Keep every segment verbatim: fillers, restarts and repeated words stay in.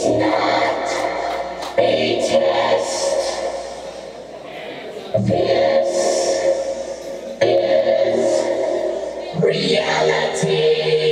not a test. This is reality.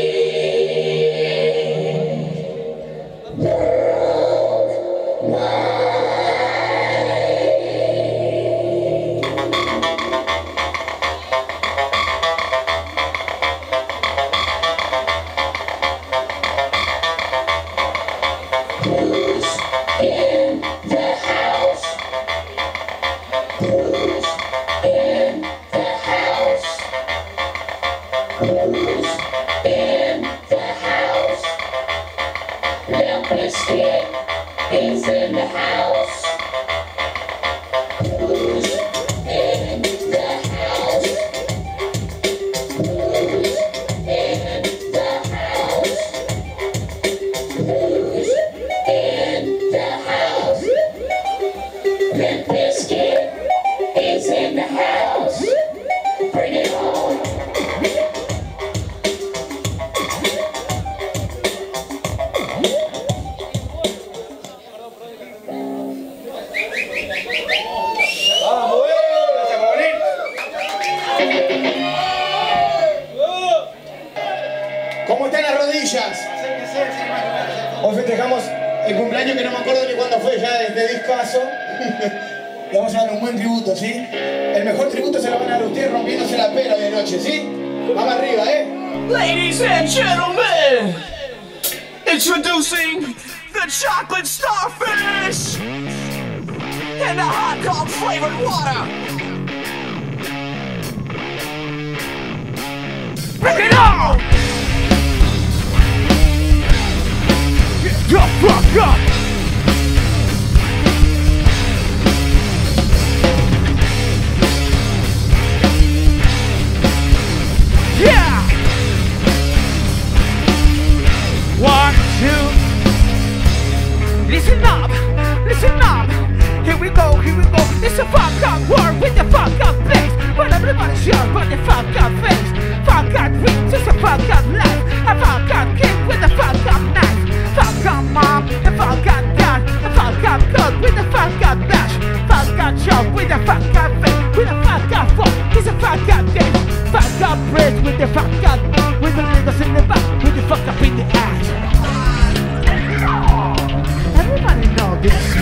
¿Cómo están las rodillas? Hoy festejamos el cumpleaños que no me acuerdo ni cuándo fue ya de este discazo. Le vamos a dar un buen tributo, ¿sí? El mejor tributo se lo van a dar ustedes rompiéndose la pera de noche, ¿sí? Vamos arriba, ¿eh? Ladies and gentlemen, introducing the chocolate starfish and the hot dog flavored water. Bring it on! Get the fuck up! Yeah! One, two. Listen up, listen up. Here we go, here we go. It's a fuck up world with the fuck up place. But everybody's sure but the fuck up face. Fuck up dreams, it's a fuck up life. A fuck up kid with a fuck up knife. Fuck up mom, a fuck up dad. A fuck up cook with a fuck up dash. Fuck up job with a fuck up face. With a fuck up fuck, it's a fuck up day. Fuck up bridge with the fuck up. With the niggas in the back, with the fuck up in the ass. Everybody know this.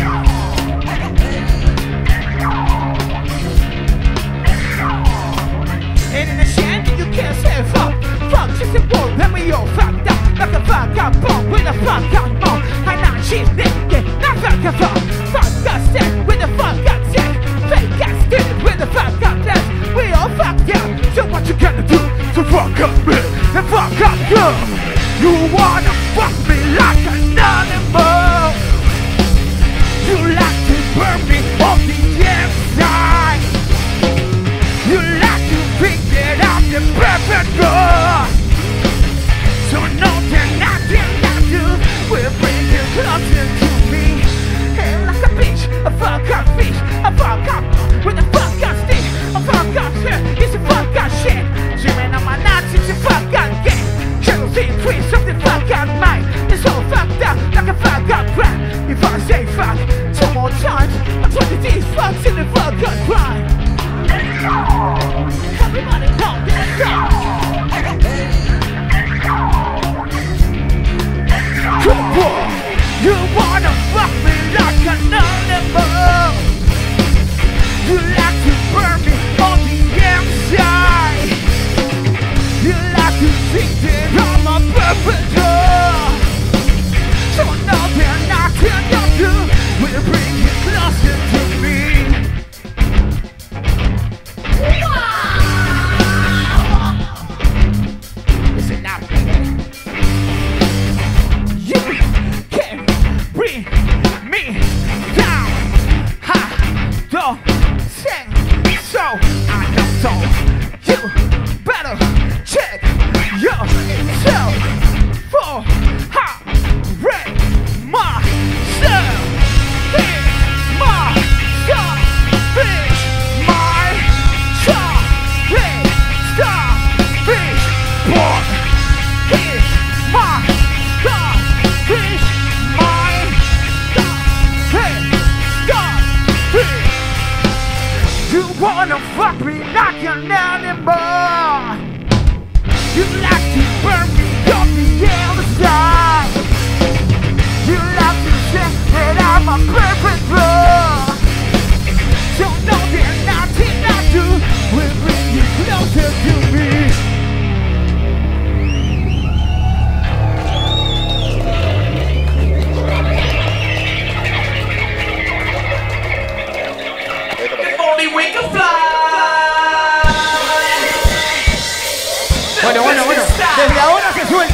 And in the shanty you can't say fuck. Fuck just a wall, let me all fucked up. Like a fuck up bomb with a fuck up mom. I'm not cheap naked, not fuck up fuck. Fuck up sick with a fuck up sick. Fake ass student with a fuck up test. We all fucked up, so what you gonna do? So fuck up me and fuck up you. You wanna fuck me like an animal. You like to burn me on the inside. You like to pick it up the perfect door. So no, there's nothing I do will bring you closer to me. And like a bitch, a fuck up fish, a fuck up with a fuck up stick, a fuck up shit, it's a fuck up shit. Dreaming on my nuts, it's a fuck up game. Channels increase of the fuck up mind. It's all fucked up like a fuck up crap. If I say fuck two more times, I'm twenty these fucks in the fuck up crime. Everybody know this song. Come on, you wanna fuck me like an animal. You like to burn me on the inside. You like to think that I'm a perfect girl. So now there's nothing you do will bring you closer to me. Listen up, baby. You can't breathe.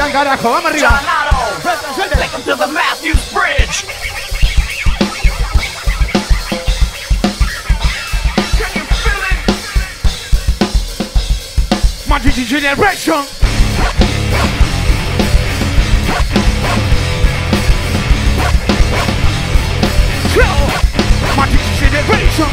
al carajo, vamos arriba. Take him to the Matthews Bridge. Can you feel it? My G G generation. My G G generation.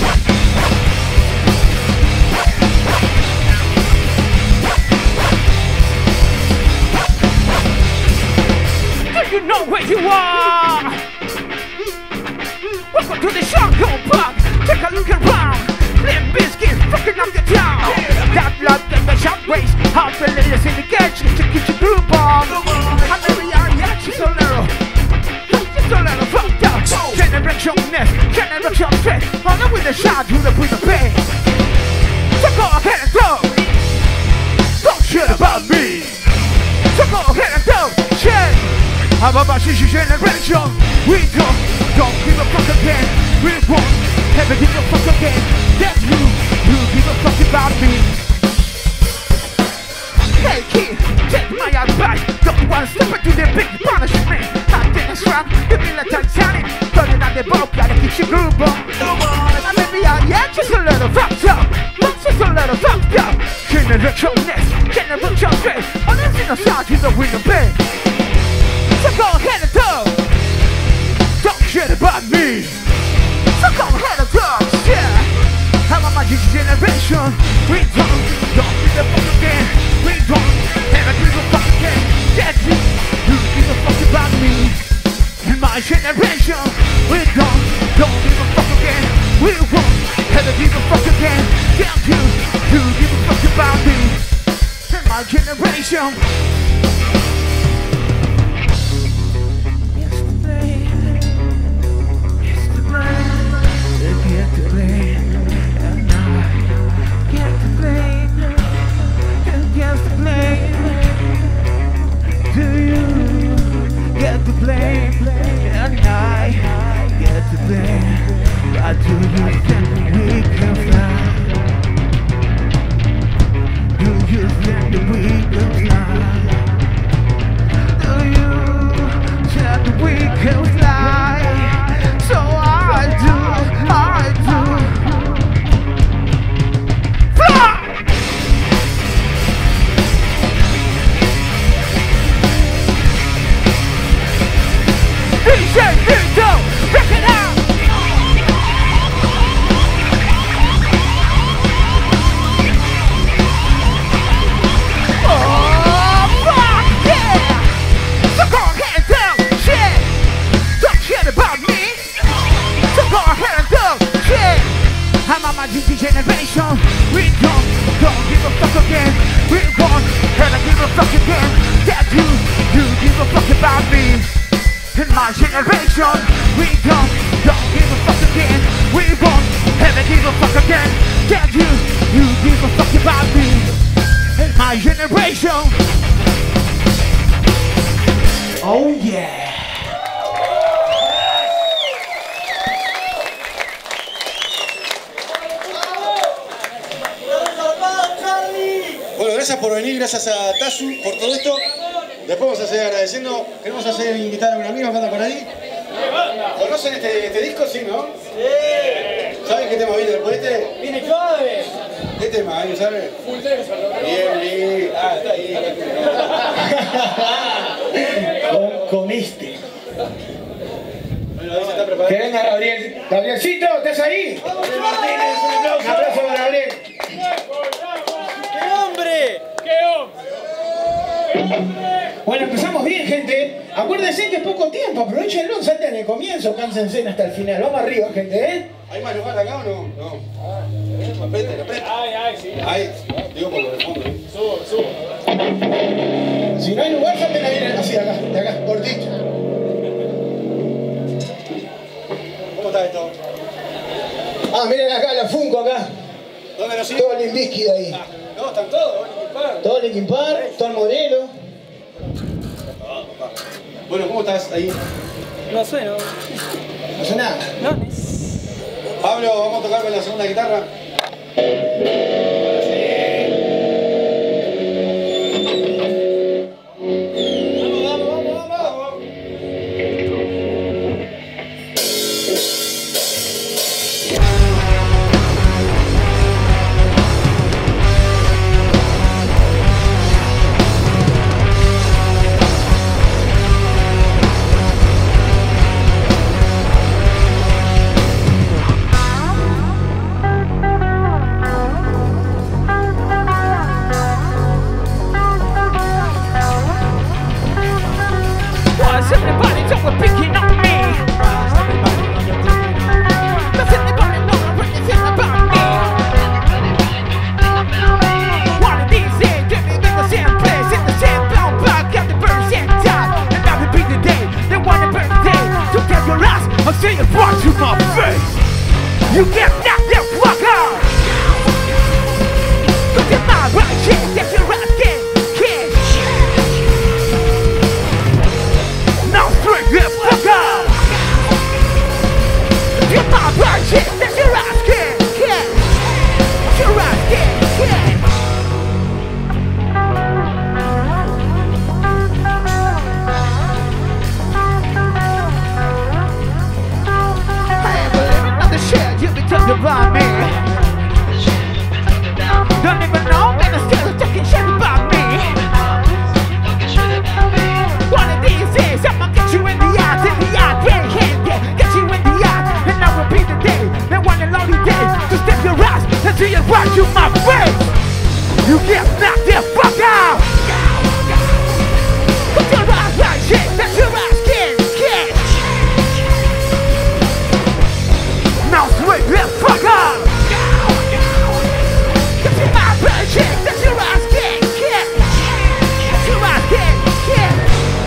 Do you know where you are? Welcome to the Shotgun Park. Take a look around. Limp Bizkit fucking up the town. That blood and the shockwaves. Half the ladies in the catch to get your group on. And maybe I yeah, she's a little, she's a little fucked up. Generation nest, generation stress. On the with the shot, you the with the pain. So go ahead and go. Don't shit about me. So go ahead and go. Shit. I'm about G G generation. We don't, don't give a fuck again. We won't ever give a fuck again. That's you, you give a fuck about me. Hey kid, take my advice. Don't want to step into the big punishment. I think it's wrong, the military Titanic. Turning on the boat, gotta keep your groove on. And maybe I am just a little fucked up. Not just a little fucked up. Generation next, generation straight. On the inner side, you're the winner, babe. So go ahead and talk. Don't shit about me. So go ahead and talk. Yeah. I'm on my G G generation. We don't, don't give a fuck again. We don't ever give a fuck again. That's you. You give a fuck about me. In my generation, we don't, don't give a fuck again. We won't ever give a fuck again. That's you. You give a fuck about me. In my generation. I do you think we can fly? Do you think that we can fly? Do you think that we can fly? So I do, I do. Fly! D J Vito, break it out! My G G generation, we don't, don't give a fuck again. We won't ever give a fuck again. That you, you give a fuck about me. In my generation, we don't, don't give a fuck again. We won't ever give a fuck again. That you, you give a fuck about me. In my generation. Oh yeah. Bueno, gracias por venir, gracias a Tazu por todo esto. Después vamos a seguir agradeciendo. Queremos hacer invitar a un amigo que anda por ahí. ¿Conocen este, este disco? Sí, ¿no? Sí. ¿Saben qué tema viene después de este? Viene clave. ¿Qué tema? ¿Alguien sabe? Full Text. Bien, bien. Ah, está ahí. Comiste. Bueno, ahí se está preparando. Que venga Gabriel. Gabrielcito, ¿estás ahí? ¡Vamos, Martínez! Un aplauso para Gabriel. ¡Qué hombre! ¡Qué hombre! Bueno, empezamos bien, gente. Acuérdense que es poco tiempo, aprovechenlo, salten el comienzo, cánsense hasta el final. Vamos arriba, gente, ¿eh? ¿Hay más lugar acá o no? No. Aprieten, aprieten. Ay, ay, sí. Ahí, digo por lo de fondo. ¿eh? Subo, subo. Si no hay lugar, salten ahí, así, de acá, de acá, cortito. ¿Cómo está esto? Ah, miren acá, la Funko acá. ¿Dónde lo sigue? Todo el Limp Bizkit ahí. Ah, no, están todos, Linkin Park. Todo Linkin Park, todo el modelo. Bueno, ¿cómo estás ahí? No sueno. ¿No suena? No. Pablo, vamos a tocar con la segunda guitarra. Cause everybody's always picking on me. Does anybody know anything about me? One of these days, get me in the same place, in the same brown bag, got the bird same time. And that will be the day, they want a birthday. To get your ass, I'll say it right to my face. You get knocked the fuck out. Cause you're my right shit, that's your ass get kicked. Now straight the fuck out. You're my right shit, that's your ass get kicked. Your ass get kicked. I ain't believing none of the shit you be talking about me. Don't even know, man, I'm still talking shit about me. One of these days, I'ma get you in the eye, in the eye, yeah, yeah, yeah, get you in the eye. And I will be the day, that one and lonely day, to step your ass and see it right to my face. You get knocked the fuck out. Put your ass like shit, that's your ass get kicked. Now straight the fuck out. Cause you're my bad shit, that's your ass get kicked. That's your ass get kicked.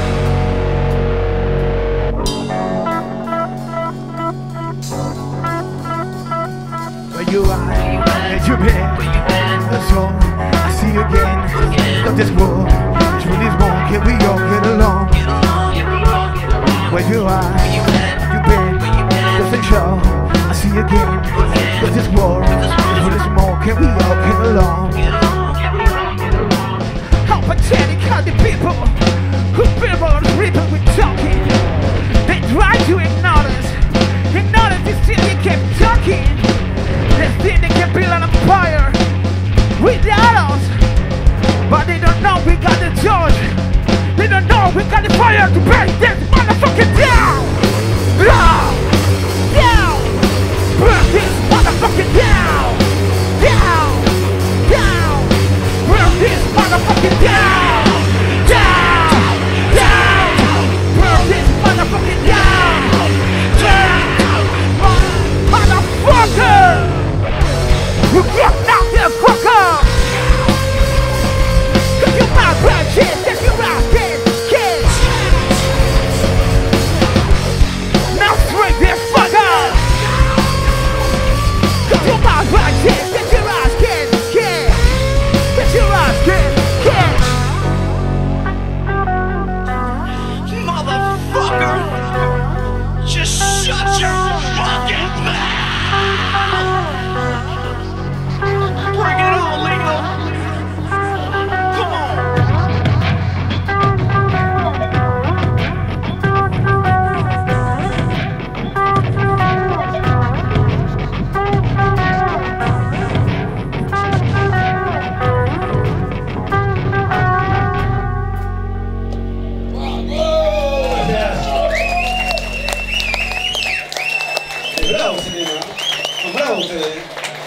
Where you are, where you been? So I see you again. Got this war, through this war, can we all get along? Where you are, you been? Just a show. I see you again. Got this war, through this war, can we all get along? How pathetic are the people who people on the people we're talking? They try to ignore us, ignore us, they still they keep talking. They think they can build an empire without us, but they don't know we got the torch. They don't know we got the fire to burn this motherfucker down. Down, down, burn this motherfucker down. Down, down, burn this motherfucker down. Down, down, burn this motherfucker down. Down, motherfucker. You get knocked the fuck out. Cause you're my bad shit, that's your ass get kicked. Now straight the fuck out. Cause you're my bad shit, that's your ass get kicked. That's your ass get kicked. Motherfucker! Just shut your fucking mouth! Bring it on, Leo! Come on! Bravo ese tema. Son bravos ustedes.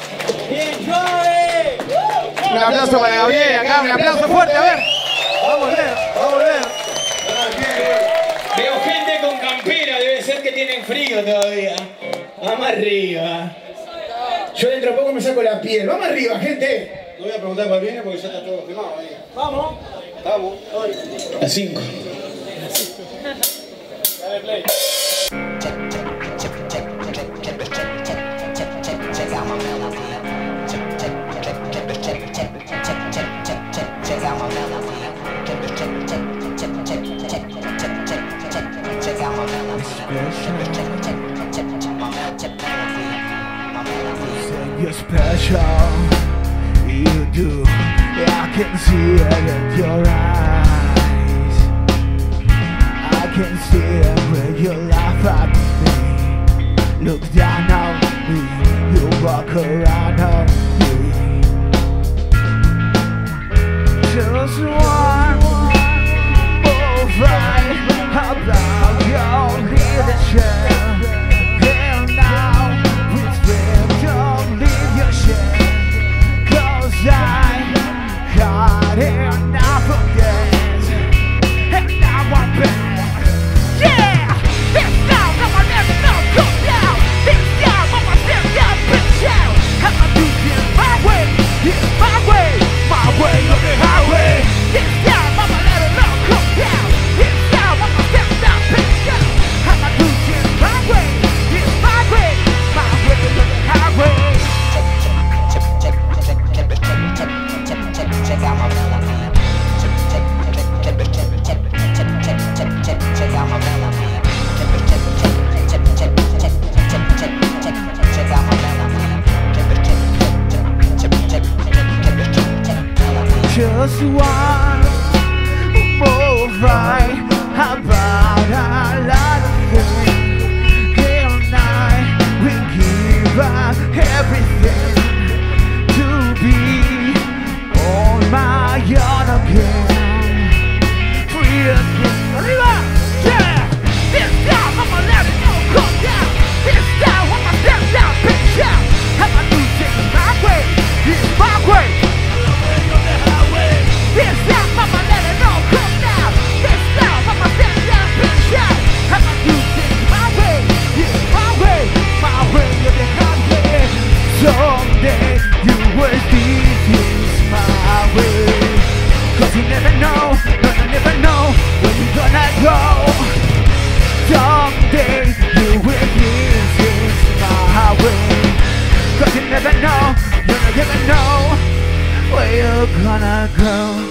Un aplauso para Gabriel acá, un aplauso fuerte, a ver. Va a volver, va a volver. Veo gente con campera, debe ser que tienen frío todavía. Vamos arriba. Yo dentro de poco me saco la piel. Vamos arriba, gente. No voy a preguntar cuál viene porque ya está todo quemado ahí. Vamos. Vamos. Las cinco. Dale play. You're special, you do. I can see it in your eyes. I can see it when you laugh at me. Look down on me, you walk around on me. Just one more fight about your leadership. And now it's real, don't leave your shit. Cause I got enough of this. And now I'm back. Just one more fight about a lot of things. All night we give up everything to be on my own again. Free again. Arriba! Yeah! This time I'ma let it all come down. This time I'ma step down, bitch out. I'ma do things my way. It's my way. This time I'ma let it all come down. This time I'ma step down, bitch out. I'ma do things my way. It's my way. My way of the highway. Someday you will see things my way. Cause you never know, no, you never know where you're gonna go. Someday you will see things my way. Cause you never know, no, you never know where you're gonna go.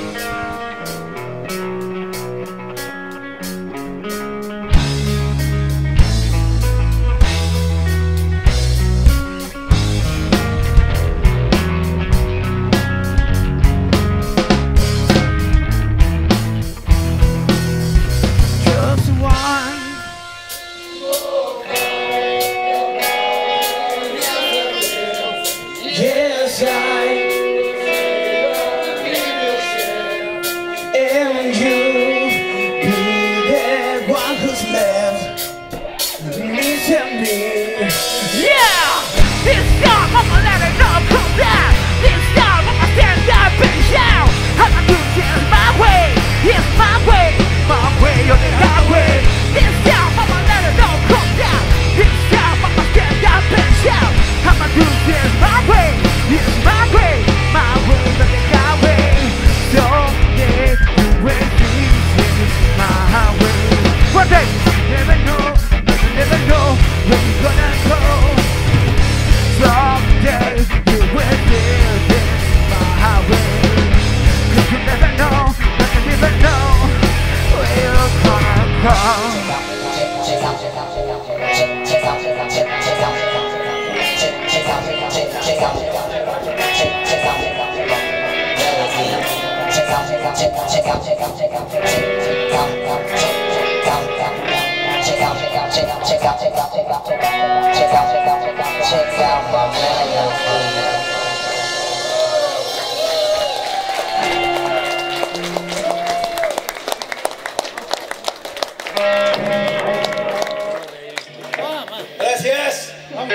Gracias. Vamos.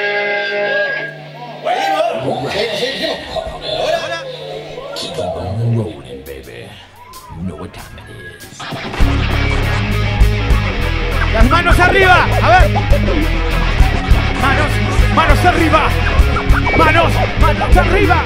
Bueno, ahora. Keep on rolling, baby. You know what time it is. Las manos arriba, a ver. Manos, manos arriba. Manos, manos arriba.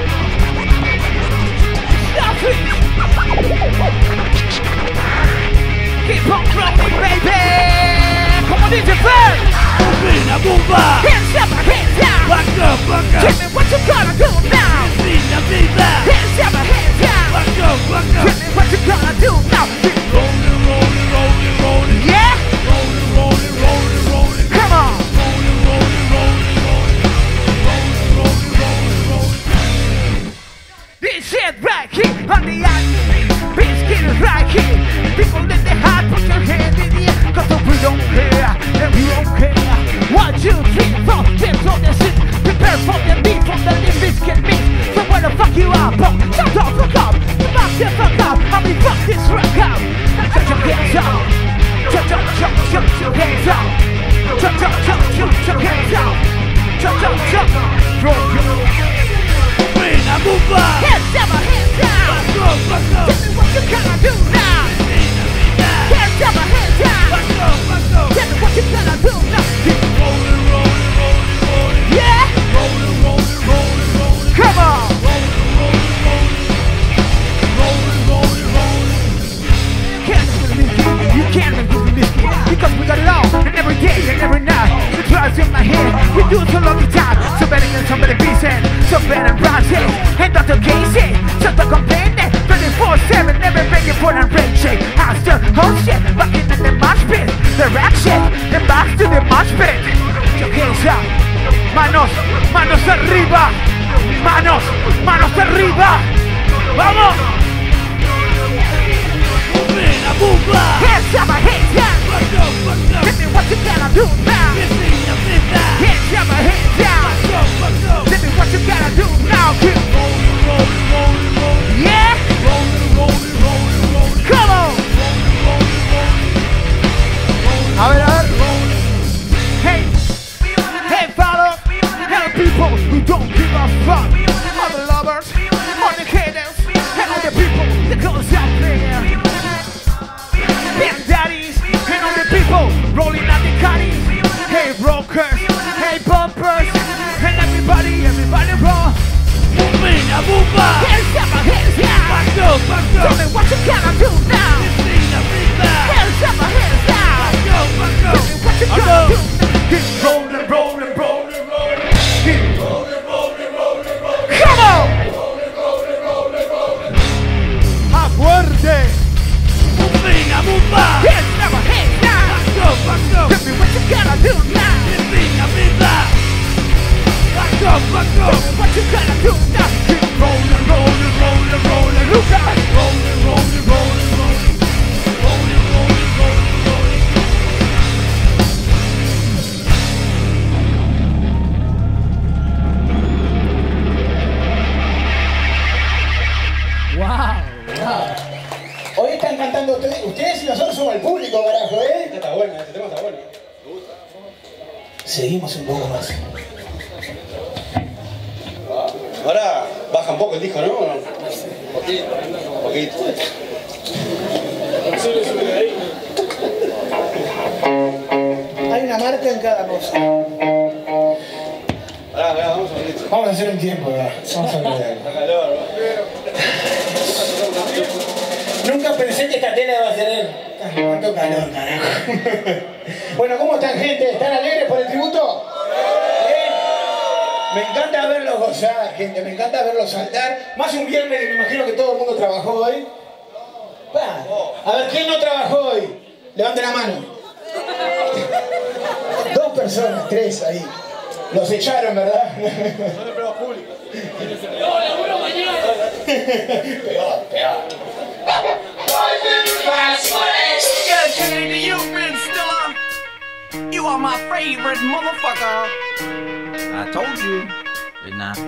Keep on rolling, baby. Como dice Fer. Vina bomba. Hands up, hands down. Back up, back up. Tell me what you gonna do now. Vina, vina. Hands up, hands down. Back up, back up. Tell me what you gonna do now. Rolling, rolling, rolling, rolling. Yeah. Rolling, rolling, rolling, rolling. Come on. Rolling, rolling, rolling, rolling. Rolling, rolling, rolling, rolling. This shit right here on the island. This kid is right here. People in the heart, put your hand in the air. Cause we don't care, and we don't care. One, two, three, four, tips on the shit. Prepare for the beat from the limits get me. So where the fuck you up, bro? Shut the fuck up. Fuck the fuck up. I mean fuck this rock up. Shut your hands up. Shut, shut, shut, shut your hands up. Shut, shut, shut, shut your hands up. Shut, shut, shut. Throw your Vina bomba. hands up, hands down. Back up, back up. Tell me what you gonna do now. Vina, vina. Hands up, hands down. Back up, back up. Tell me what you gonna do now. Rolling, rolling, rolling, rolling. Yeah. Rolling, rolling, rolling, rolling. Come on. Rolling, rolling, rolling. Rolling, rolling, rolling. Can't believe it. You can't believe this because we got it all and every day and every night. The drugs in my head, we do it so long time. So better than somebody beating, so better than rising. And Doctor Casey, just a complaining. twenty-four seven, never begging for a rain shake. I still hold shit, rocking in the mosh pit. The rap shit, the box to the mosh pit. Your hands up, manos, manos arriba. Manos, manos arriba. Vamos. bumba. Hands up, hands down. Fuck up, fuck up. Tell me what you gotta do now. Piscina, pista. Hands up, hands down. Fuck up, fuck up. Tell me what you gotta do now, kid. Rolling, rolling, rolling, rolling. Yeah, Rolling, rolling, rolling, rolling. come on. A ver, a ver. Hey, hey, follow. Hey, people who don't give a fuck. All the lovers, all the haters, and all the people that goes out there. Big daddies, and all the people rolling out the caddies. Hey, brokers, hey, bumpers, and everybody, everybody roll. Bombina, bumba. Hands up, hands down. Fuck up, fuck Tell up. me what you gotta do now. Piscina, pista. Hands up, hands down. Fuck up, fuck up. Tell me what you Fuck gotta up. do now. Keep rolling, rolling, rolling, rolling. Keep rolling, rolling, rolling, rolling. Come on. Aguarde. Bombina, bumba. Hands up, hands down. Fuck up, fuck up. Tell me what you gotta do now. Piscina, pista. Fuck up, fuck up. What you gotta do now. Keep rolling, rolling, rolling, rolling. Look out. Rolling, rolling, rolling, rolling. Rolling, rolling, rolling, rolling. Hoy están cantando ustedes, ustedes y nosotros somos el público, carajo, ¿eh? Está bueno, este tema está bueno. Seguimos un poco más. Ahora baja un poco el disco, ¿no? Un poquito. Un poquito. Hay una marca en cada cosa. Ahora, ahora, vamos a ver esto. Vamos a hacer un tiempo, ¿verdad? Vamos a ver algo. Está calor, Nunca pensé que esta tela iba a tener tanto calor, carajo. Bueno, ¿cómo están, gente? ¿Están alegres por el tributo? ¿Bien? Me encanta verlos gozar, gente. Me encanta verlos saltar. Más un viernes que me imagino que todo el mundo trabajó hoy. Pa. A ver, ¿quién no trabajó hoy? Levante la mano. Dos personas, tres ahí. Los echaron, ¿verdad? Son empleados públicos. Peor, peor. Dedicated to you, Ben Stiller. You are my favorite motherfucker. I told you, didn't I?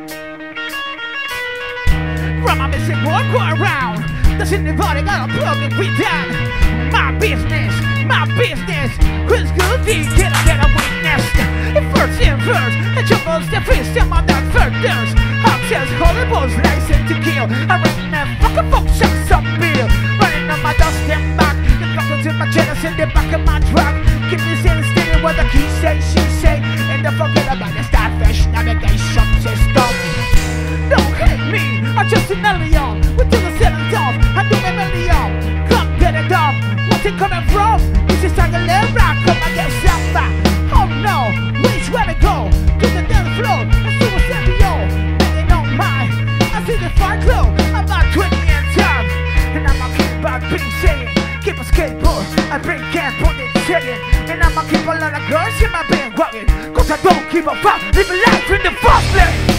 From my missing walk around. Does anybody got a plug and we done? My business, my business. Who's good deed can I get a witness? If first in first, the jungle's the first time I'm not furthers. I'm just horrible, license to kill. I ran that fucking fuck shots up bill. Running on my dust and back. The fuckers in my channels in the back of my truck. Keep me sitting still what the key say, she say. And don't forget about the starfish navigation system. Don't hate me, I'm just an alien. With till the seventh off, I do a million. Come get it done, what's it coming from? This is like a little rock, come and get some back. Oh no, which way to go? To the dance floor, I see what's in the yo. They don't mind, I see the fire glow. I'm not twenty and time, and I'ma keep on being saying. Keep a skateboard, I bring cans, put it shaking. And I'ma keep a lot of girls in my bandwagon. Cause I don't give a fuck, live a life in the fast lane.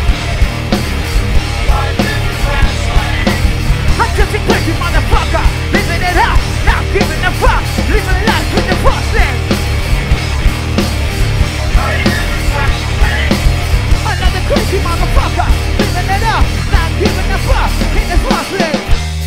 I'm just a crazy motherfucker, living it up, not giving a fuck, living life in the fast lane. Another crazy motherfucker, living it up, not giving a fuck, in the fast lane.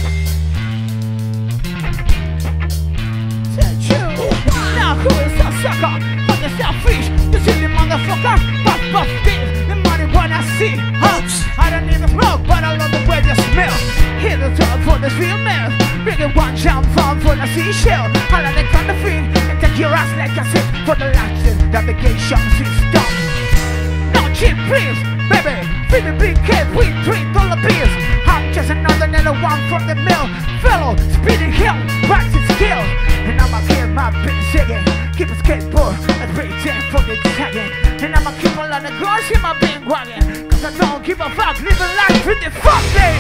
Now who is a sucker? On the selfish, the silly motherfucker. Puff puff this, the money when I see. Huh? I don't even smoke, but I love the way they smell. Hit the top for the female. Bring it one jump from for the seashell. I like the kind of thing and take your ass like a sip for the license navigation system. No cheap please, baby. Free me big kid with three dollar bills. I'm just another little one from the mill. Fellow, speeding hill, practice skills. And I'ma keep my bitch singing. Keep a skateboard and pretend for the tagging. And I'ma keep a lot of girls in my bandwagon. Cause I don't give a fuck, living life in the fuck day.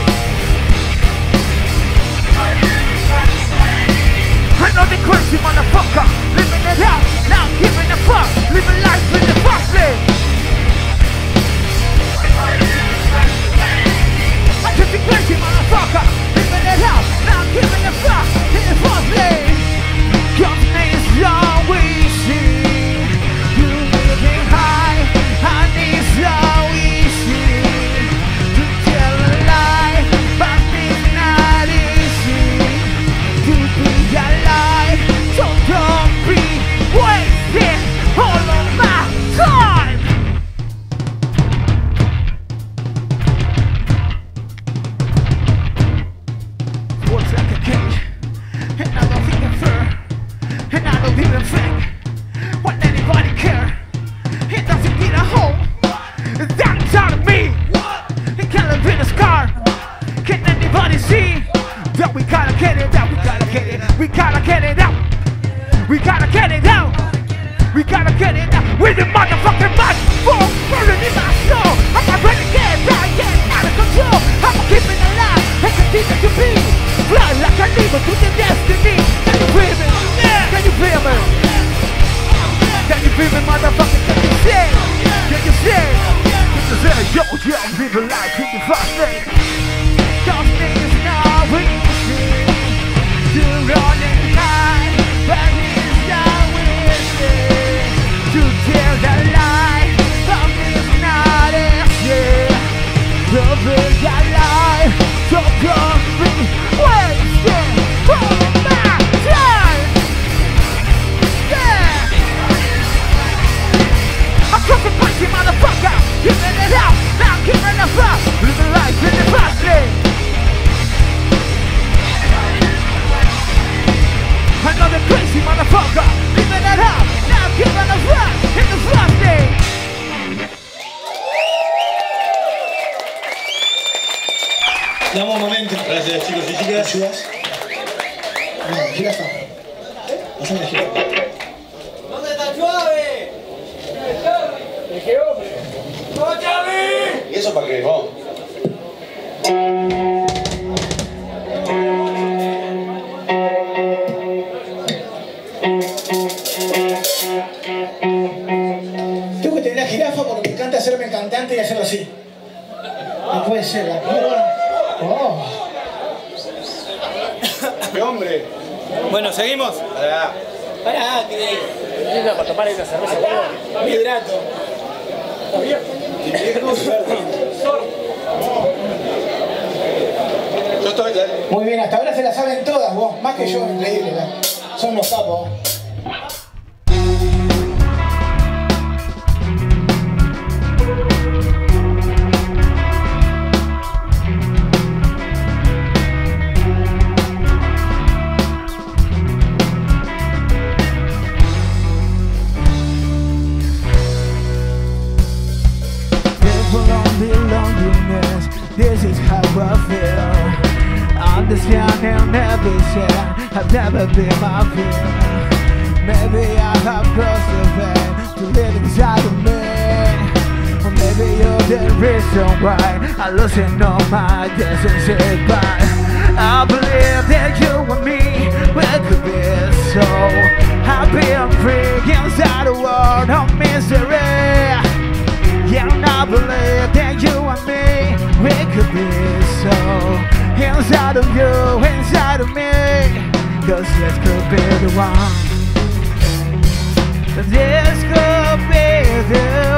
I know the crazy motherfucker, living it out, not giving a fuck, living life in the fuck day. I'm just a crazy motherfucker, living it out, not giving a fuck, in the even think what anybody care. It doesn't get a home. That's out of me. It can't live in a scar. Can anybody see that we gotta get it out? We gotta get it. We gotta get it out. We gotta get it out. We gotta get it out. With the motherfucking microphone burning in my soul. I'm not ready to get out, get out of control. I'm keeping it alive and continue to be. Fly like an eagle to the destiny. Can you feel me? Can you feel me? Can you feel me, motherfucker? Can you see? Can you see? Can you see? Yo, yo, people like in the fast lane. Those things now easy to run and hide, but it's not easy to tell the lie. But it's not easy to be alive. So don't be wasting my time. Yeah. I'm talking crazy, motherfucker. Giving it out, now giving it up. Living life in the fast lane. Another crazy motherfucker. Giving it out, now giving it up in the fast lane. Damos un momento. Gracias, chicos y chicas. ¿Ayudas? No, jirafa. Pásame la jirafa. ¿Dónde está Suave? ¿Qué hombre? ¡No, Charlie! ¿Y eso para qué? Vamos. Tengo que tener la jirafa porque me encanta hacerme cantante y hacerlo así. No puede ser, la primera. Oh. ¡Qué hombre! Bueno, seguimos. Pará. Pará, que. Para tomar esa cerveza, boludo. Me hidrato. Yo estoy, dale. Muy bien, hasta ahora se la saben todas vos, más que yo, increíble. ¿no? Son los capos. This is how I feel. Understand and never share. I've never been my fear. Maybe I have crossed the veil to live inside of me. Or maybe you're the reason why I loosen all my destiny. But I believe that you and me, we could be so happy and free inside a world of misery. Yeah, and I believe that you and me, we could be so inside of you, inside of me. Cause this could be the one. This could be the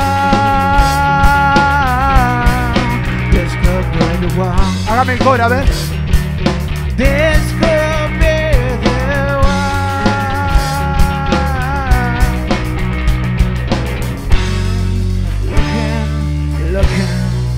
one. This could be the one. Hágame el coro, a ver. This could be the one. Looking, looking.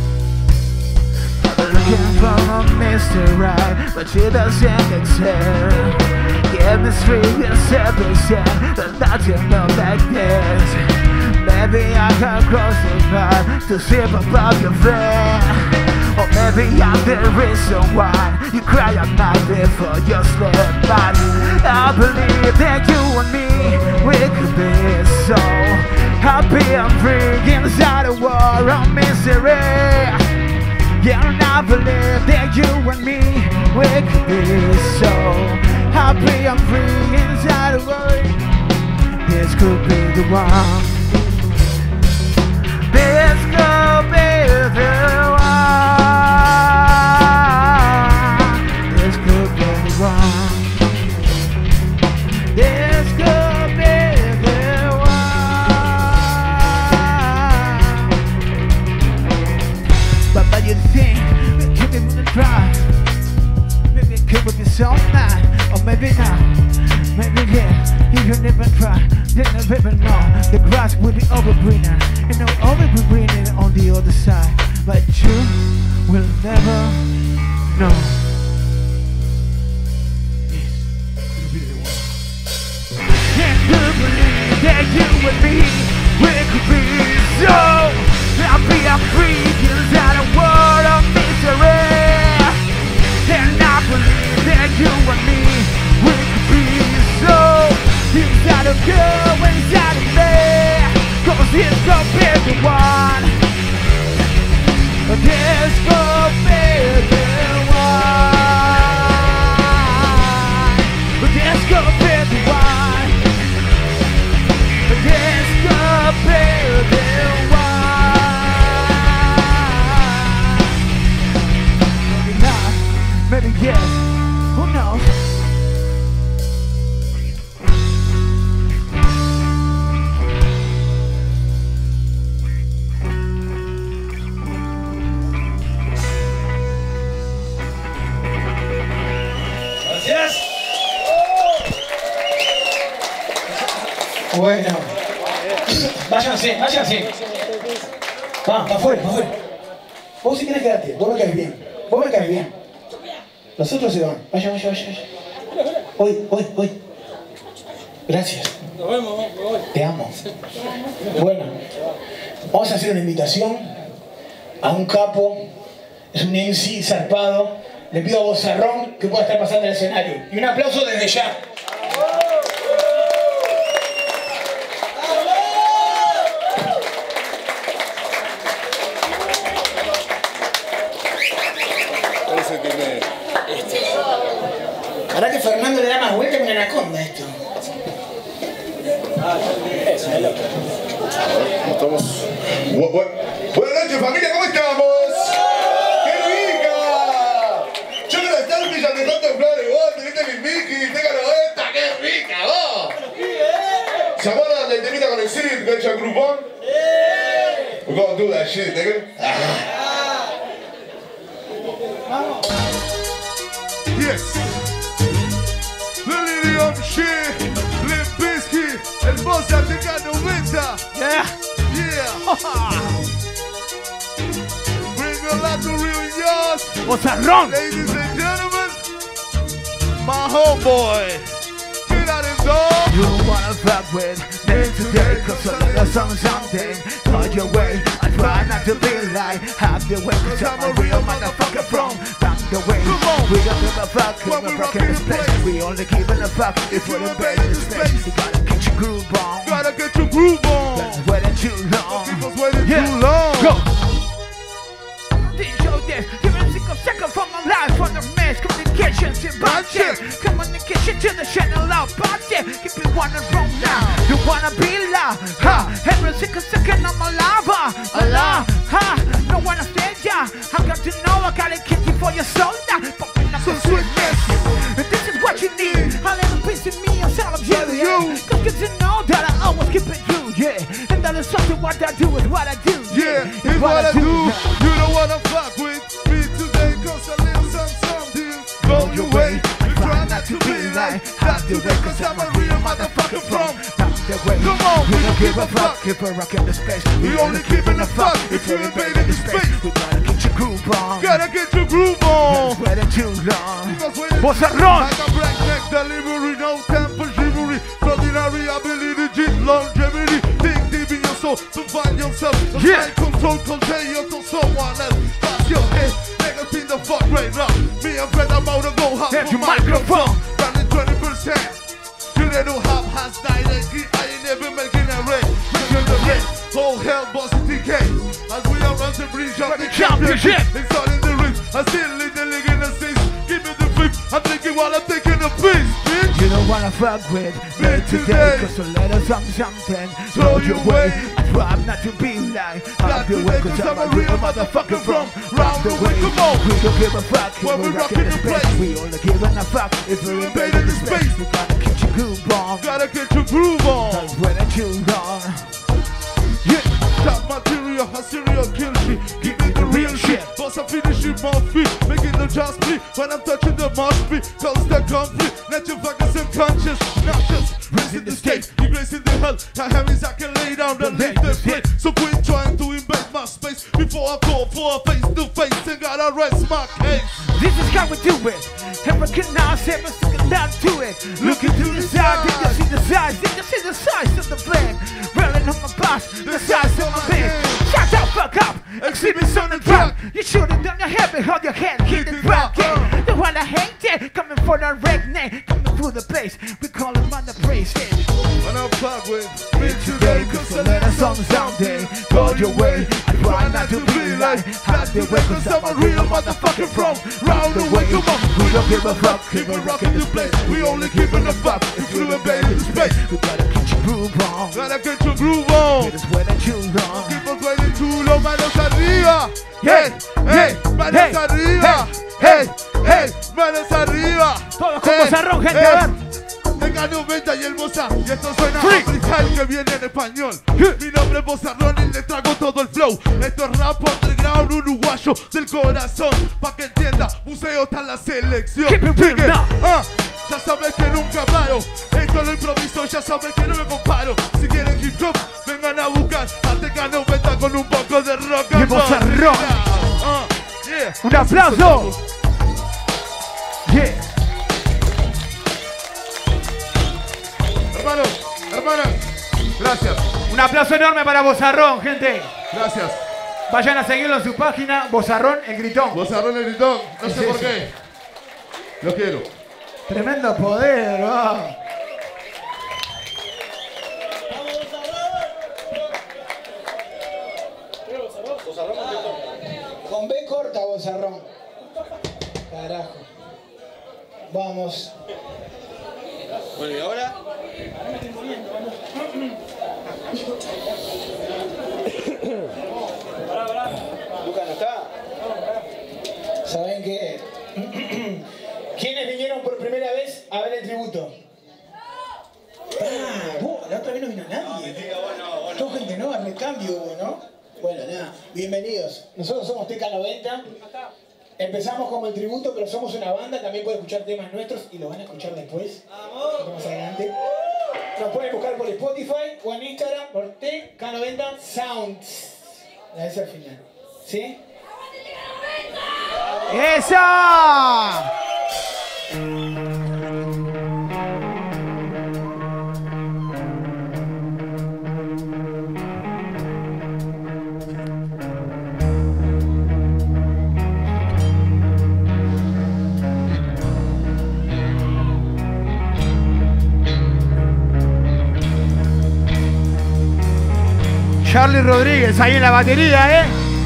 Looking for a mystery ride, but she doesn't exist. Chemistry is seven percent, but nothing more like this. Maybe I can cross the path to see above your fear. Or maybe I'm the reason why you cry at night before you sleep. But I believe that you and me, we could be so happy and free inside a war of misery. Yeah, and I believe that you and me, we could be so happy and free inside the world. This could be the one. This could be the one. This could be the one. This could be the one. But but you think we could be with a try. Maybe it could be so mad. Or maybe not, maybe yeah, you can never try, you never even know. The grass will be over greener, and it will always be greener on the other side. But you will never know. This will be the one. Yeah. Then you and me, we could be so. I'll be a freak inside a world of misery. And I believe that you and me, we could be so. Inside a girl, inside of me. Cause it's gonna be the one. It's gonna be the one. It's gonna be the one. It's gonna be the one. Maybe not, maybe yes, who knows? Bueno, váyanse, váyanse. Va, para afuera, para afuera. Vos si querés quedarte, vos me caes bien. Vos me caes bien. Los otros se van. Vaya, vaya, vaya, vaya. Hoy, hoy, hoy. Gracias. Nos vemos, me voy. Te amo. Bueno, vamos a hacer una invitación a un capo. Es un M C zarpado. Le pido a Bozarrón que pueda estar pasando el escenario. Y un aplauso desde ya. Ahora que Fernando le da más vuelta que una anaconda esto. Estamos. Bu bu Buenas noches, familia, ¿cómo estamos? ¡Qué rica! Yo quiero estar brillando de tanto en flores, vos, teniste mi Mickey, tenga noventa, qué rica, vos. ¿Se acuerdan del temita con el Siri, con el Groupon? We're gonna do that shit, nigga. Yes. Delirium shit, Limp Bizkit, el boss de T K noventa. Yeah. Yeah. Bring a lot to real yours. Bozarrón. Ladies and gentlemen, my homeboy. Get out and dog. You wanna fuck with me today, cause I love some something. Call your way, I try not to be like half the way, cause I'm a real motherfucker from back the way. We don't give a fuck, When we're we rocking this rockin' the place. We only giving a fuck if we're in bed in the space. You gotta get your groove on. Gotta get your groove on. That's waiting too long. Keep us waiting Yeah. too long. Go. Show this, give it a single second from my life on the mass communication to budget. Communication to the channel out budget. If you wanna roll now, you wanna be loud, ha. Every single second I'm alive, alive, ha. No one stay ya. I got to know I gotta keep you for your soul now. Popping up So the sweetness. And this is what you need. A little piece of me inside of you, Inside of yeah. you. Cause get to know that I always keep it true, yeah. And that is something what I do is what I do. Yeah, it's what I do. You don't wanna fuck with me today, cause a little some something go your way. You try not to be like half the way, cause I'm a real motherfucker from That's the way. Come on, we don't give a fuck if we're rocking the space. We only giving a fuck if you're invading the space. We gotta get your groove on. Gotta get your groove on. That's waiting too long. Because when it's Bozarrón. like a black neck delivery, no time for chivalry. Extraordinary ability, G longevity. Dig deep in your soul to find yourself. The Yeah. yeah. control, contagious to someone else. Pass your head, niggas think the fuck right now. Me and Fred about to go hot Have for your microphone. Running twenty percent. You they don't have hands died and I ain't never making a red. Making the red. Whole hell boss T K. As we are on the bridge of the Championship. championship. It's all in the ring. I still in the league in the six. Give me the fifth. I'm thinking while I'm taking a piece, bitch. You don't wanna fuck with me Me today, today. cause a little something, something Throw throw your your way. way. I try not to be like Not half the today, way, cause cause I'm a real motherfucker from round the way. Come on. We don't give a fuck if When we're we rocking rockin' the the space. place. We only giving a fuck if we're invading the space. We gotta keep your groove on. Gotta get your groove on. That's waiting too long. Yeah, top material, a serial kill shit. Give me the real shit. Boss, I finish it my feet. Making the just beat when I'm touching the mosh beat. Cause they're complete. Let your fuckers unconscious. Nauseous. Raising the state. Erasing the hell. I have is I can lay down the lay the plate. So quit trying to invade my space before I go for a face to face. And gotta rest my case. This is how we do it. And recognize every single down to it. Look into the side, then you see the size, then you see the size of the blame. Rolling on my boss, the size of my bed. Shut the fuck up, exhibits on the track. You shoot it down your head, but hold your head, hit the rock. The one I hate it, coming for the redneck, coming through the place. We call him on the praise. When I'm fuck with me today, cause I let us on someday. Go your way, I try not to be like half the way, cause I'm a real motherfucker from round the way. Come on, we don't give a fuck, keep it rockin' this place. We only giving a fuck if you invade the space. We gotta get your groove on, gotta get your groove on. It is when I choose on. Keep on playing chulo, manos arriba. Hey, hey, manos arriba. Hey, hey, manos arriba. Todos con Bozarrón, gente, a ver. Tenga noventa y el Boza, y esto suena africano que viene en español. Mi nombre es Bozarrón y le trago todo el flow. Esto es rap underground uruguayo del corazón. Pa' que entienda, museo está la selección. Sigue, ah, ya sabes que nunca paro. Esto lo improviso, ya sabes que no me comparo. Si quieren hip hop, vengan a buscar a Tenga noventa con un poco de rock and roll. Bozarrón. Ah, yeah. Un aplauso. Yeah. Hermanos, hermanas, gracias. Un aplauso enorme para Bozarrón, gente. Gracias. Vayan a seguirlo en su página, Bozarrón el Gritón. Bozarrón el Gritón, no sé Sí, por sí. qué. Lo quiero. Tremendo poder, va. Con B corta, Bozarrón. Carajo. Vamos. Bueno, ¿y ahora? Lucas no está. ¿Saben qué? ¿Quiénes vinieron por primera vez a ver el tributo? Ah, vos, la otra vez no vino nadie. Todo gente nueva, recambio hubo, ¿no? Bueno, nada, bienvenidos. Nosotros somos T K noventa. Empezamos como el tributo, pero somos una banda. También pueden escuchar temas nuestros y lo van a escuchar después. Más adelante. Nos pueden buscar por Spotify o en Instagram por T K noventa Sounds. La S al final. ¿Sí? ¡Esa! Charlie Rodríguez ahí en la batería, ¿eh?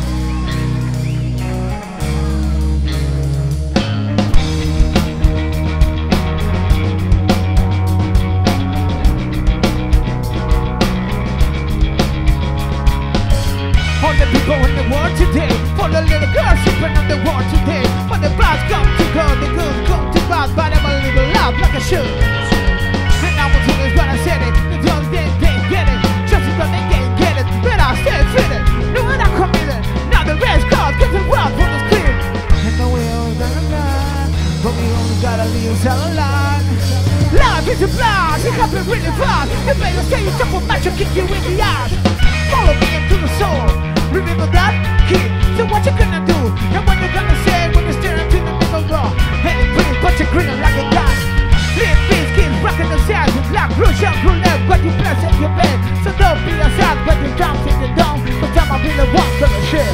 All the people in the world today, for the little girls sleeping on the wall today, for the bad come to go, the good come to bad, but I'm a little loud like I should. And I was always when I said it, the young they didn't get it, just because they didn't get it, but I still fit it. No one I committed, now the rest called, cause the rock from the clear. And no we only gotta lie, but we only gotta leave tell a lie. Life is a blast, it happens really fast. You better say you jump on match, I'll kick you in the ass. Follow me into the soul. Remember that, kid? So what you gonna do? And what you gonna say when you're staring to the middle door? Heading green, but you're grinning like a gun. Limp Bizkit, rocking the sides with black Russian roulette, but you bless in your bed. So don't be a sad when you jump in the dome, cause I'ma be the one for the shit.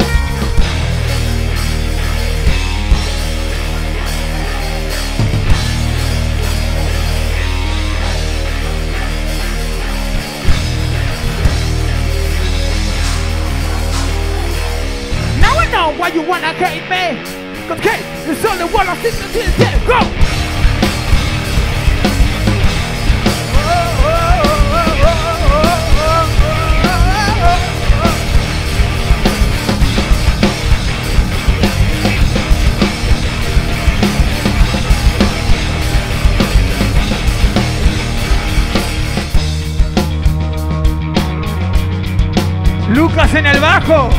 Know why you wanna hate me? Cause hate is only one I think until it's dead. Go! Lucas en el bajo.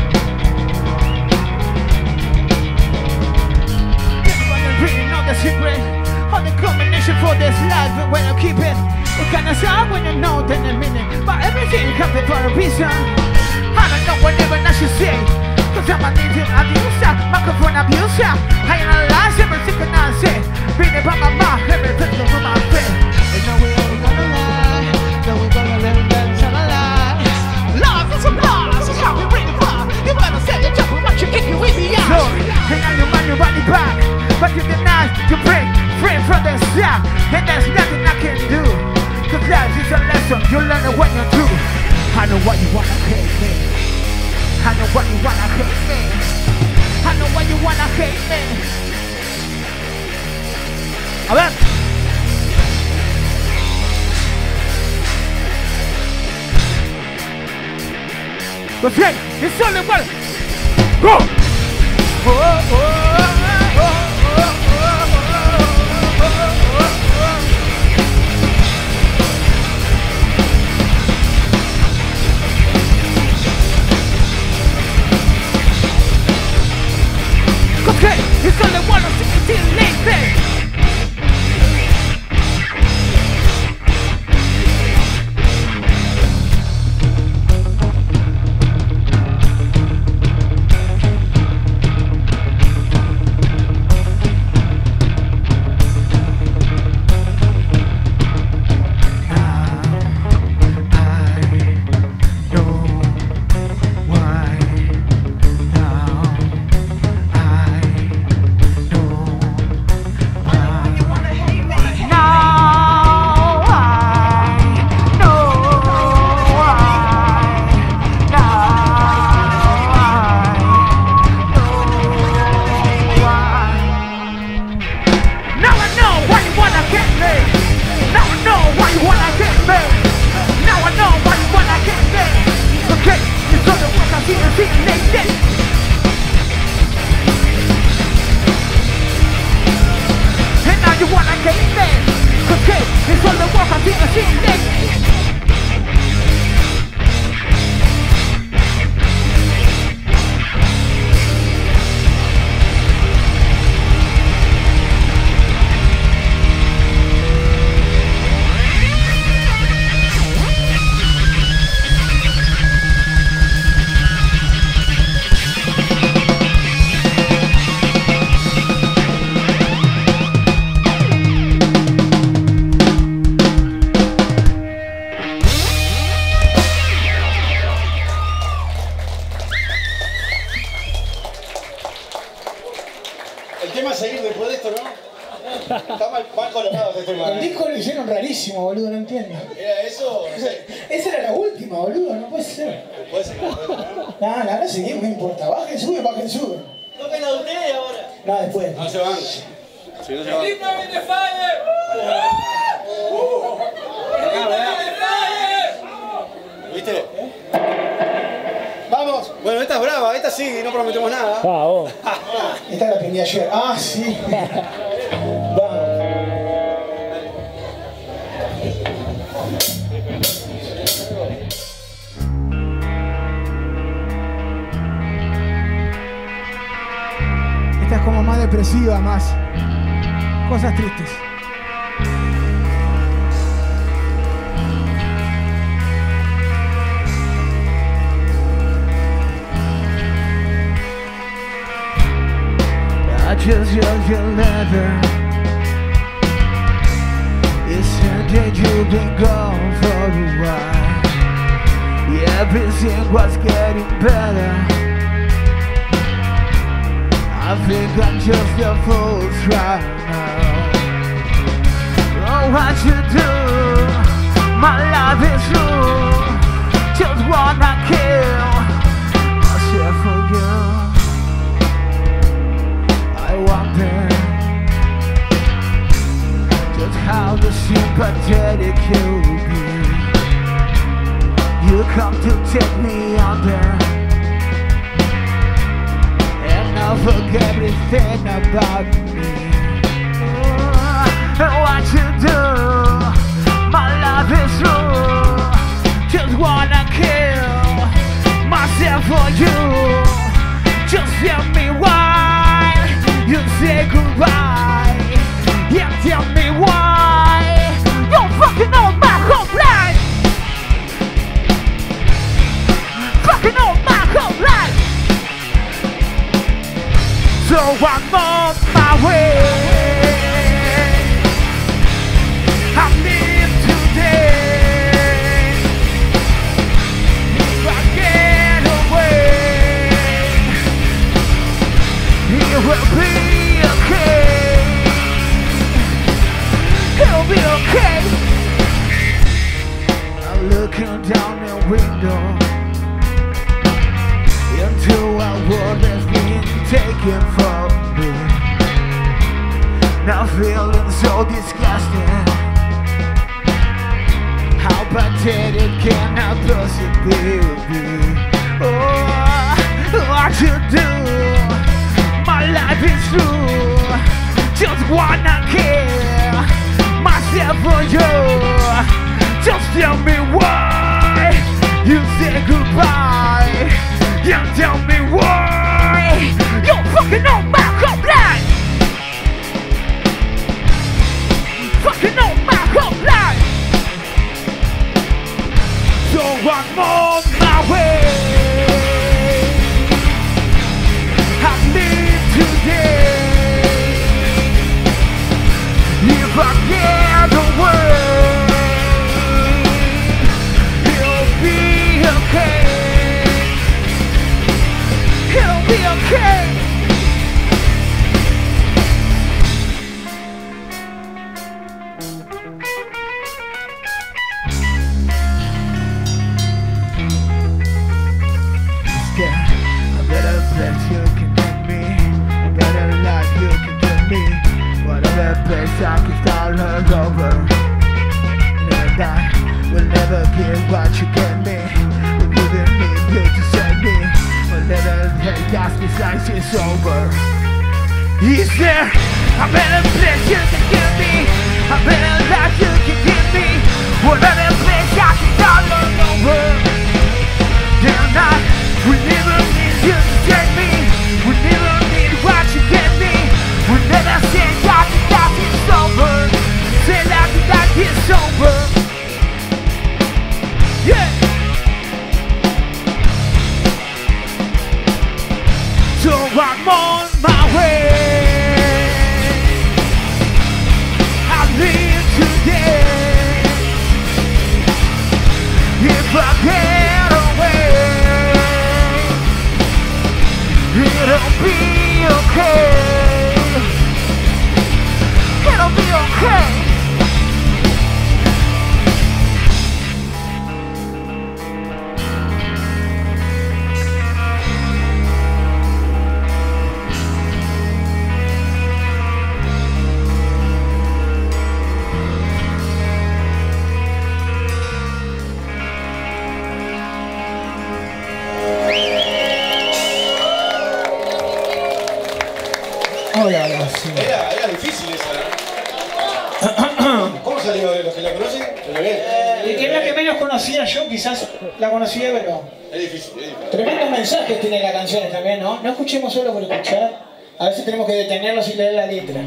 Secret on the combination for this life, but when I keep it, it kinda sound when you know then a minute. But everything happens for a reason. I don't know whatever I should say, cause I'm a native abuser, microphone abuser. I analyze every single I say, read it by my mouth, every picture from my face. And now we all gonna lie, now we gonna Listen, you learn it when you do. I know why you wanna hate me. I know why you wanna hate me. I know why you wanna hate me. A ver. Pues bien, es solo igual. Go. Oh, oh, oh, oh, oh, oh, oh, oh. Okay, it's only one of sixteen lazy. El disco lo hicieron rarísimo, boludo, no entiendo. ¿Era eso? No sé. Esa era la última, boludo, no puede ser. Puede ser, ¿no? No, no, no seguimos, no importa. Bajen, suben, bajen, suben. Toquen la de ustedes ahora. No, después. No se van. Si no se van. Acá, ¿verdad? ¿Viste? Vamos. Bueno, esta es brava, esta sí, no prometemos nada. Ah, vos. Esta la aprendí ayer. Ah, sí. Vamos. Esta es como más depresiva, más cosas tristes. I just love your leather. You said that you've been gone for a while. Yeah, everything was getting better. I think I'm just a fool right now. Oh, what you do? My life is true. Just wanna kill myself for you. I wonder just how the sympathetic you'll be. You come to take me under, and I'll forget everything about me. Oh, what you do? My love is true. Just wanna kill myself for you. Just tell me why you say goodbye. Yeah, tell me why. You fucking know my whole life. Fucking know my whole life. So I'm on my way. I'm living today. If I get away, looking down the window into a world that's been taken from me. Now feeling so disgusting. How pathetic can a person be? Oh, what to do? My life is through. Just wanna kill myself for you. Just tell me why you say goodbye. You tell me why you fucking on my whole life. Fucking on my whole life. So I'm on my way. I live today. If I get away, it'll be okay. It'll be okay. A better place you can give me, a better life you can give me. Whatever place I can start all over. Never die, will never give what you get me. We wouldn't need you to save me. Whatever take us besides it's over. Is there a better place you can give me, a better life you can give me? Whatever place I can start all over. Damn night, we never need you to take me. We never need what you get me. We never say that that it's over. Say that that it's over. Yeah. So I'm on my way. I live today. If I get away, it'll be okay. It'll be okay. Hola, gracias. Era, era difícil esa, ¿no? ¿Cómo salió de los que la conocen? Pero bien. Y que es la que menos conocía yo, quizás la conocía, pero... Es difícil, es difícil. Tremendos mensajes tiene la canción también, ¿no? No escuchemos solo por escuchar. A veces tenemos que detenernos y leer la letra.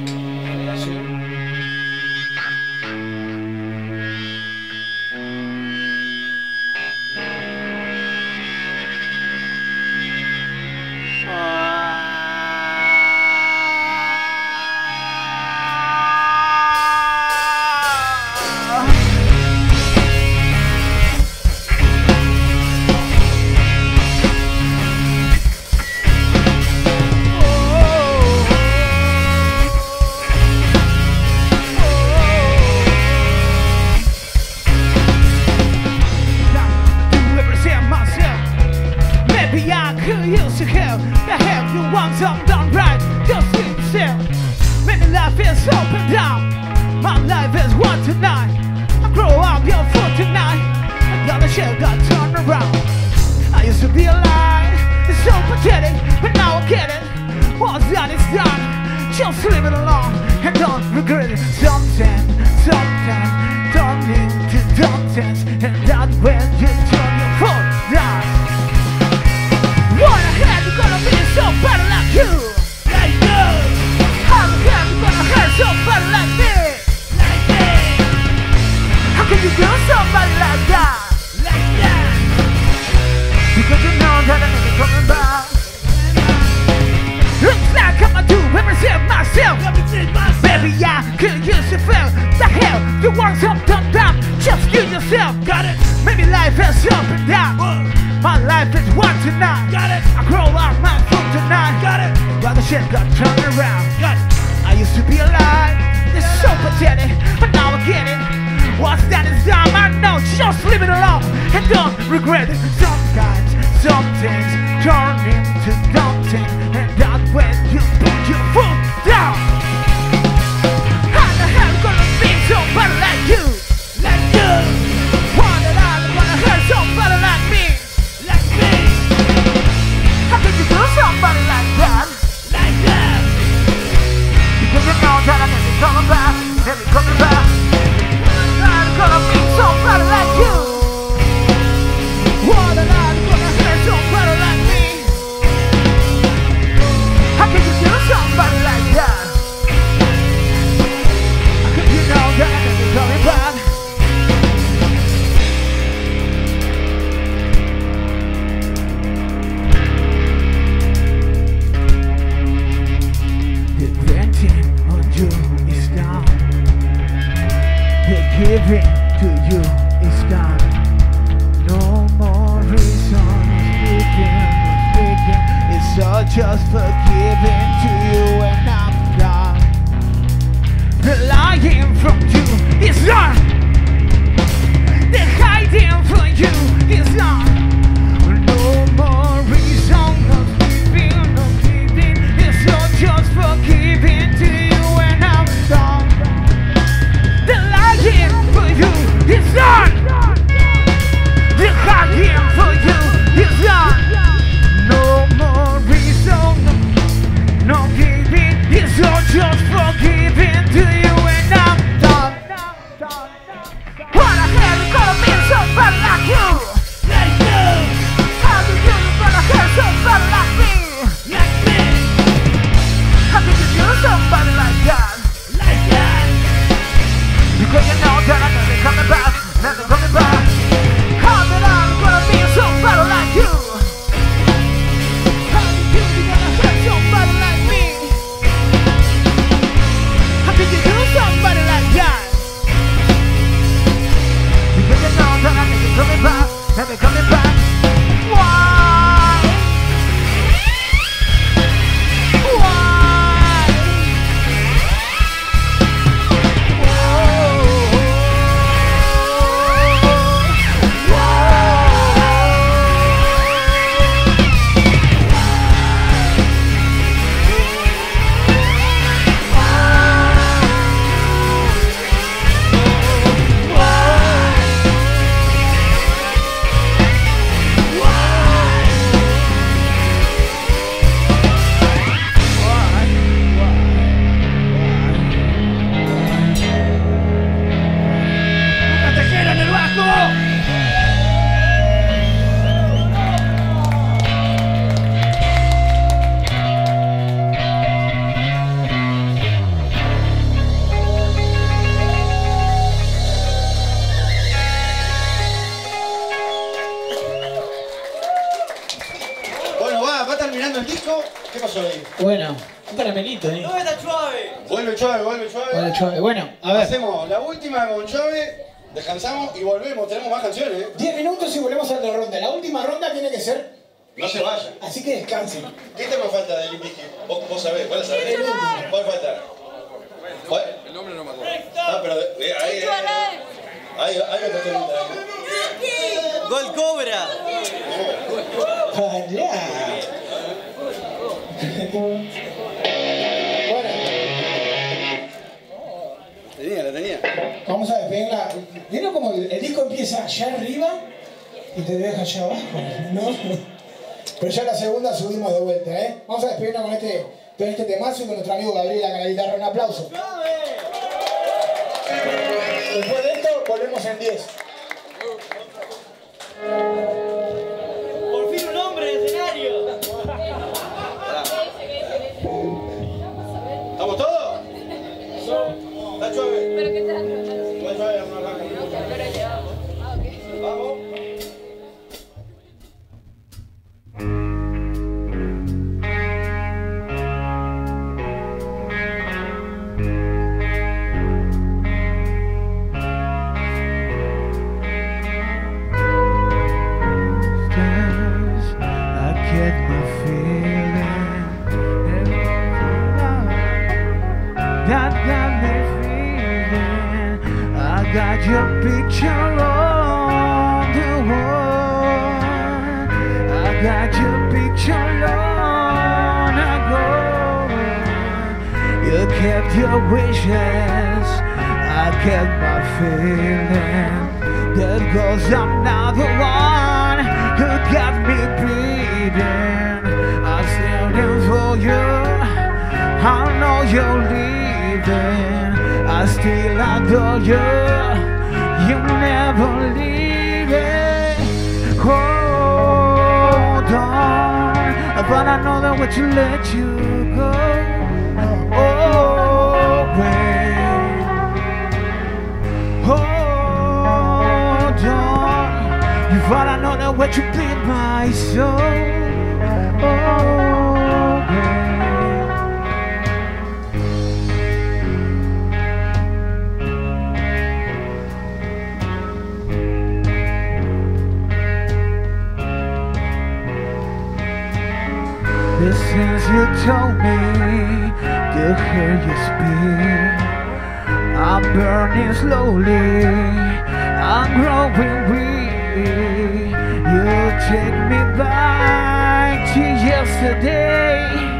What's that is dumb? I know, just leave it alone. regretting sometimes some things turn into dumb things, and that's when you put your foot down. How the hell gonna be somebody like you, like you? Why the hell gonna hurt somebody like me, like me? How could you do somebody like that, like that? Because you know that I'm never coming back, never coming back. I'm gonna be somebody like you. Why the hell gonna hurt somebody like me? How could you do somebody like that? How could you know that I'm never coming back? Depending on you is down. The giving to you is done. No more reason of speaking, of speaking. It's all just forgiving to you and I'm done. The lying from you is done. The hiding from you is done. No more reason of speaking, of speaking. It's all just forgiving to you and I'm done. The lying for you is done. The hiding for you is done. No more reason, no giving. It's all just forgiving to you and I'm done. What the hell is gonna be somebody like you, like you? How do you gonna hurt somebody like me, like me? How could you do somebody like that, like that? Because you know that I'm never coming back, never coming back. How that I'm gonna be somebody like you? How did you be gonna hurt somebody like me? How could you do somebody like that? Because you know that I'm never coming back, never coming back. Why? Why? Bueno, va, va terminando el disco. ¿Qué pasó ahí? Bueno, un caramelito, ¿eh? Vuelve Chove, vuelve Chove. Bueno, Chove. Bueno, a ver. Hacemos la última con Chove, descansamos y volvemos. Tenemos más canciones, ¿eh? diez minutos y volvemos a la ronda. La última ronda tiene que ser, No se vayan. así que descansen. ¿Qué tema falta de Limp Bizkit? Vos, vos sabés, ¿cuál sabés? ¿Cuál falta? ¿Cuál? El nombre no me acuerdo. Ah, pero eh, ahí, ahí, ahí, ahí otro temita. Gol Cobra. Allá. Bueno, Tenía, la tenía. vamos a despedirla. ¿Vieron cómo el, el disco empieza allá arriba y te deja allá abajo? ¿No? Pero ya la segunda subimos de vuelta, ¿eh? Vamos a despedirnos con este, con este temazo y con nuestro amigo Gabriel acá en la guitarra. Un aplauso. Después de esto, volvemos en diez. Por fin un hombre en escenario. ¿Estamos todos? ¿Está Chove? ¿Pero qué tal? ¿Está Chove? Vamos a hablar con el Pero llevamos. Ah, ok. Vamos. Got your picture on the wall. your wishes. I get my feeling that goes I'm not the one who got me bleeding. I'm standing for you, I know you're leaving. I still adore you, you never leave it. Hold on, but I know that what you let you go. Oh, wait. Hold on, you thought I know that what you bleed my soul. Oh, wait. Since you told me to hear you speak, I'm burning slowly, I'm growing weak. You take me back to yesterday.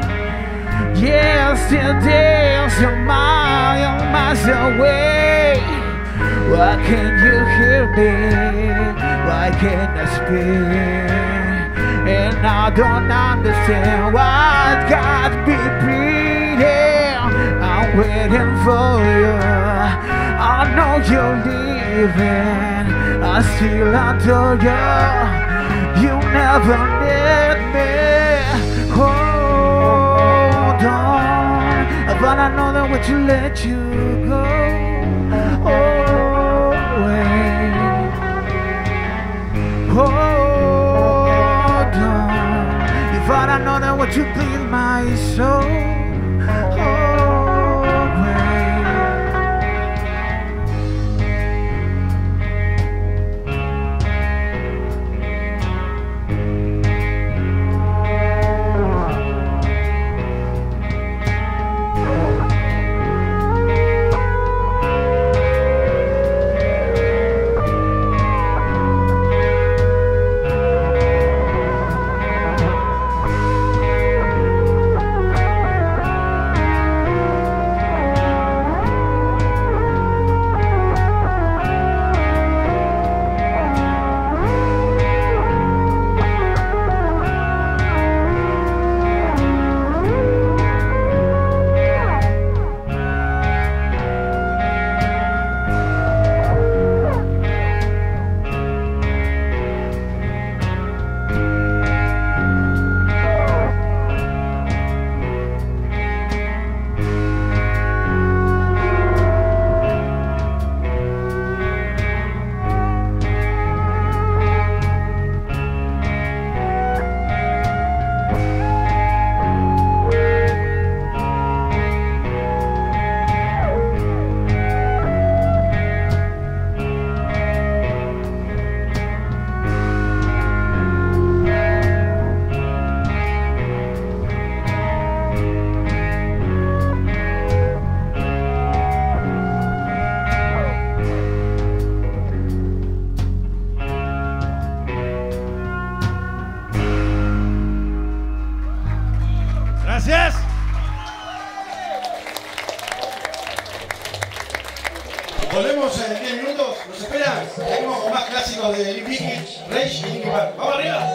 Yesterday's a mile, miles away. Why can't you hear me? Why can't I speak? And I don't understand why it's got to be bleeding. I'm waiting for you, I know you're leaving. I still adore you, you never let me. Hold on, but I know that what you let you go. Oh, wait. Oh, but I know that what you bleed my soul. Oh, wait. Gracias. Volvemos en diez minutos. ¿Nos esperan? Seguimos con más clásicos de Limp Bizkit, Rage y Linkin Park. ¡Vamos arriba!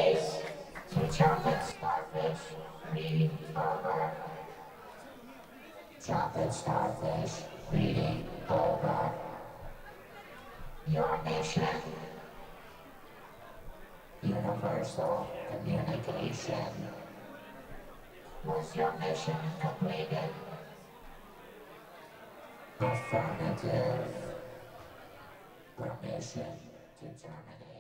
Chocolate starfish, reading over. Your mission. Universal communication. Was your mission completed? Affirmative. Permission to terminate.